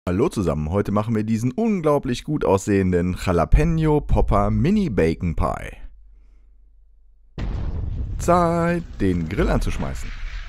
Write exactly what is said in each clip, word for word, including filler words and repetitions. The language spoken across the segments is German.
Hallo zusammen, heute machen wir diesen unglaublich gut aussehenden Jalapeno Popper Mini Bacon Pie. Zeit, den Grill anzuschmeißen.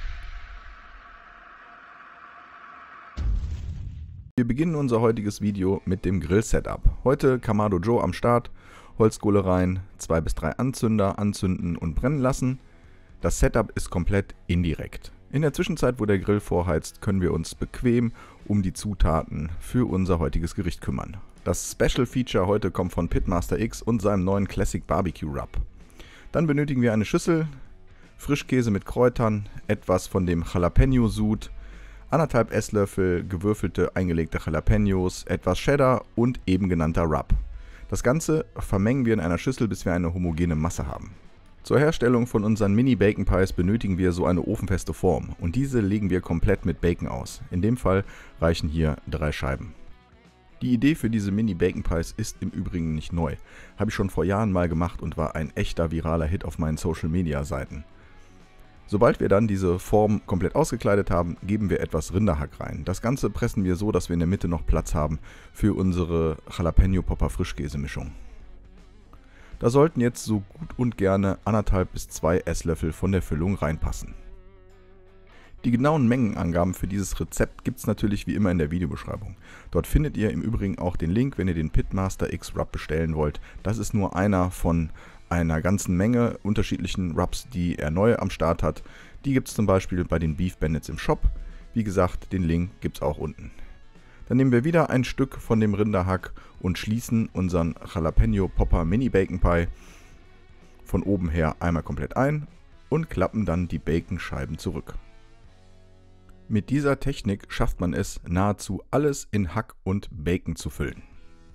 Wir beginnen unser heutiges Video mit dem Grill-Setup. Heute Kamado Joe am Start, Holzkohle rein, zwei bis drei Anzünder anzünden und brennen lassen. Das Setup ist komplett indirekt. In der Zwischenzeit, wo der Grill vorheizt, können wir uns bequem um die Zutaten für unser heutiges Gericht kümmern. Das Special Feature heute kommt von Pitmaster X und seinem neuen Classic Barbecue Rub. Dann benötigen wir eine Schüssel, Frischkäse mit Kräutern, etwas von dem Jalapeno Sud, anderthalb Esslöffel gewürfelte eingelegte Jalapenos, etwas Cheddar und eben genannter Rub. Das Ganze vermengen wir in einer Schüssel, bis wir eine homogene Masse haben. Zur Herstellung von unseren Mini Bacon Pies benötigen wir so eine ofenfeste Form und diese legen wir komplett mit Bacon aus. In dem Fall reichen hier drei Scheiben. Die Idee für diese Mini Bacon Pies ist im Übrigen nicht neu. Habe ich schon vor Jahren mal gemacht und war ein echter viraler Hit auf meinen Social Media Seiten. Sobald wir dann diese Form komplett ausgekleidet haben, geben wir etwas Rinderhack rein. Das Ganze pressen wir so, dass wir in der Mitte noch Platz haben für unsere Jalapeno Popper Frischkäsemischung. Da sollten jetzt so gut und gerne anderthalb bis zwei Esslöffel von der Füllung reinpassen. Die genauen Mengenangaben für dieses Rezept gibt es natürlich wie immer in der Videobeschreibung. Dort findet ihr im Übrigen auch den Link, wenn ihr den Pitmaster X Rub bestellen wollt. Das ist nur einer von einer ganzen Menge unterschiedlichen Rubs, die er neu am Start hat. Die gibt es zum Beispiel bei den Beef Bandits im Shop. Wie gesagt, den Link gibt es auch unten. Dann nehmen wir wieder ein Stück von dem Rinderhack und schließen unseren Jalapeno Popper Mini Bacon Pie von oben her einmal komplett ein und klappen dann die Baconscheiben zurück. Mit dieser Technik schafft man es, nahezu alles in Hack und Bacon zu füllen.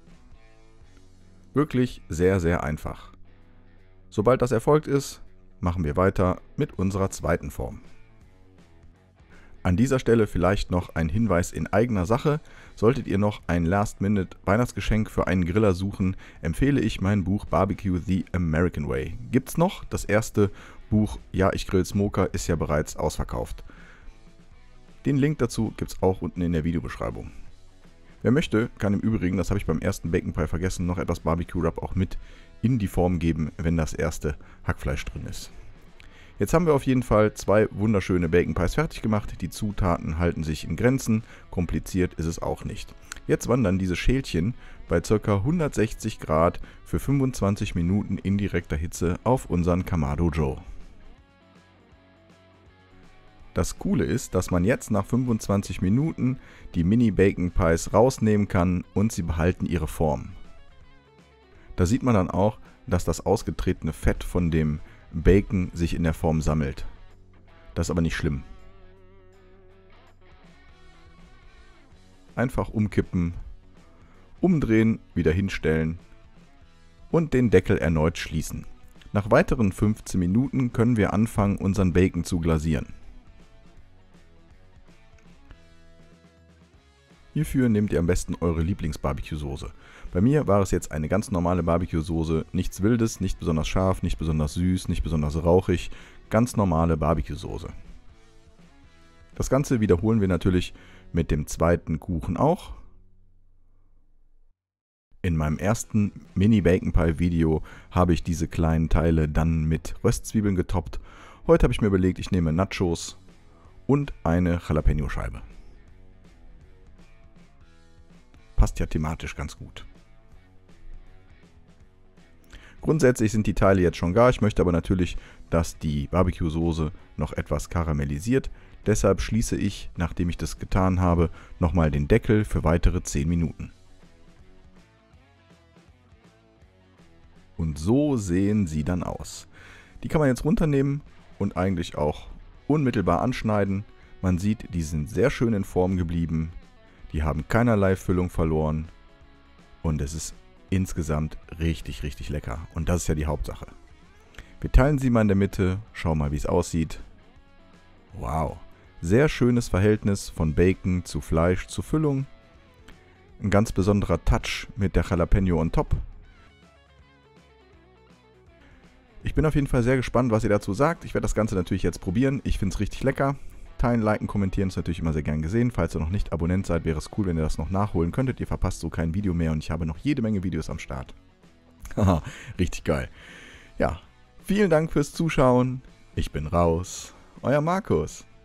Wirklich sehr, sehr einfach. Sobald das erfolgt ist, machen wir weiter mit unserer zweiten Form. An dieser Stelle vielleicht noch ein Hinweis in eigener Sache. Solltet ihr noch ein Last-Minute-Weihnachtsgeschenk für einen Griller suchen, empfehle ich mein Buch Barbecue the American Way. Gibt's noch? Das erste Buch Ja, ich grill Smoker ist ja bereits ausverkauft. Den Link dazu gibt es auch unten in der Videobeschreibung. Wer möchte, kann im Übrigen, das habe ich beim ersten Bacon Pie vergessen, noch etwas Barbecue Rub auch mit in die Form geben, wenn das erste Hackfleisch drin ist. Jetzt haben wir auf jeden Fall zwei wunderschöne Bacon Pies fertig gemacht. Die Zutaten halten sich in Grenzen, kompliziert ist es auch nicht. Jetzt wandern diese Schälchen bei ca. hundertsechzig Grad für fünfundzwanzig Minuten in direkter Hitze auf unseren Kamado Joe. Das Coole ist, dass man jetzt nach fünfundzwanzig Minuten die Mini Bacon Pies rausnehmen kann und sie behalten ihre Form. Da sieht man dann auch, dass das ausgetretene Fett von dem Bacon sich in der Form sammelt. Das ist aber nicht schlimm. Einfach umkippen, umdrehen, wieder hinstellen und den Deckel erneut schließen. Nach weiteren fünfzehn Minuten können wir anfangen, unseren Bacon zu glasieren. Hierfür nehmt ihr am besten eure Lieblings-Barbecue-Soße. Bei mir war es jetzt eine ganz normale Barbecue-Soße, nichts Wildes, nicht besonders scharf, nicht besonders süß, nicht besonders rauchig, ganz normale Barbecue-Soße. Das Ganze wiederholen wir natürlich mit dem zweiten Kuchen auch. In meinem ersten Mini Bacon Pie Video habe ich diese kleinen Teile dann mit Röstzwiebeln getoppt. Heute habe ich mir überlegt, ich nehme Nachos und eine Jalapeno-Scheibe. Passt ja thematisch ganz gut. Grundsätzlich sind die Teile jetzt schon gar. Ich möchte aber natürlich, dass die Barbecue-Soße noch etwas karamellisiert. Deshalb schließe ich, nachdem ich das getan habe, nochmal den Deckel für weitere zehn Minuten. Und so sehen sie dann aus. Die kann man jetzt runternehmen und eigentlich auch unmittelbar anschneiden. Man sieht, die sind sehr schön in Form geblieben. Die haben keinerlei Füllung verloren und es ist insgesamt richtig, richtig lecker. Und das ist ja die Hauptsache. Wir teilen sie mal in der Mitte, schauen mal, wie es aussieht. Wow, sehr schönes Verhältnis von Bacon zu Fleisch zu Füllung. Ein ganz besonderer Touch mit der Jalapeno on top. Ich bin auf jeden Fall sehr gespannt, was ihr dazu sagt. Ich werde das Ganze natürlich jetzt probieren. Ich finde es richtig lecker. Teilen, liken, kommentieren ist natürlich immer sehr gern gesehen. Falls ihr noch nicht Abonnent seid, wäre es cool, wenn ihr das noch nachholen könntet. Ihr verpasst so kein Video mehr und ich habe noch jede Menge Videos am Start. Haha, richtig geil. Ja, vielen Dank fürs Zuschauen. Ich bin raus. Euer Markus.